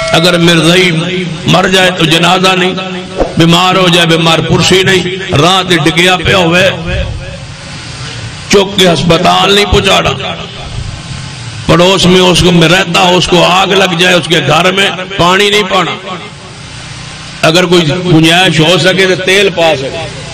अगर मिर्जाई मर जाए तो जनाजा नहीं, बीमार हो जाए बीमार पुरसी नहीं, रात डिगया पे होवे चुक के अस्पताल नहीं पहुंचाना, पड़ोस में उसको में रहता हो उसको आग लग जाए उसके घर में पानी नहीं पाना, अगर कोई गुंजाइश हो सके तो तेल पा सके।